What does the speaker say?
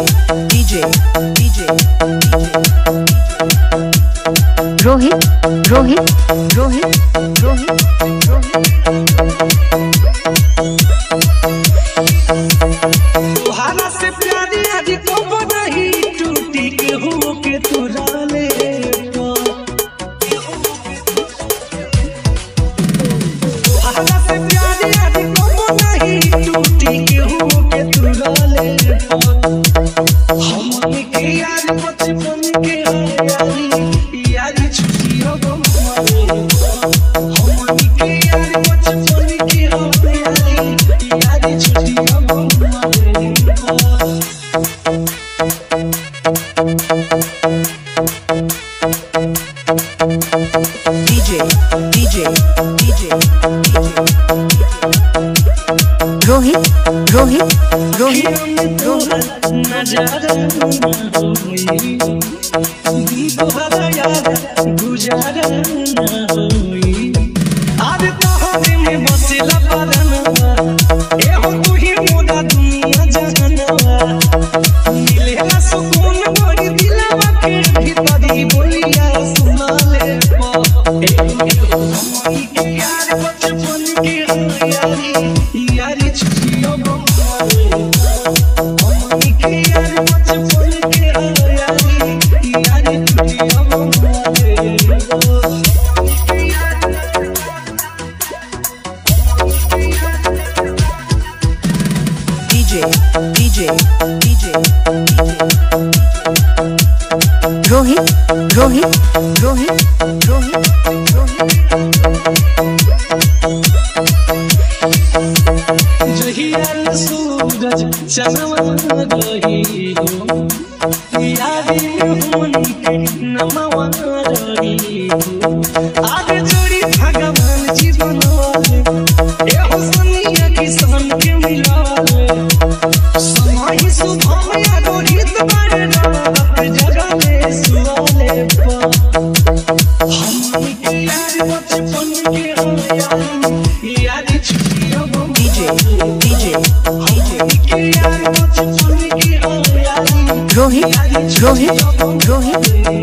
DJ Rohit तोहरा से प्यारी आज कब नहीं टूटी के हो के तोरा ले तोहरा से प्यारी आज कब नहीं टूटी के हो के तोरा ले हम के यार बचपन के यारी छुट्टी हो गम हम के यार बचपन के यारी छुट्टी हो गम DJ Rohit नजारा होई दोबारा याद गुजारा ना होई आज तोहरे में बसेला परनवा एहो तू ही मोरा दुनिया जहानवा मिलेला सुकून बड़ी दिलवा के भीतरी बोलिया सुना ले हमारी के यार बचपन के यारी छुट्टियों हमारी के यार बचपन के यारी छुट्टियों DJ Rohit जहियाल सूरज चमवा रही हो यारी होनी के नमवा रही हो आज जोड़ी भगवान जीवन वाले एहो सोनिया किसान के मिलाले समाही सुबह में रोहित बड़े रात जगह में सुवाले हम के यार बचपन के यारी छुट्टियों DJ Rohit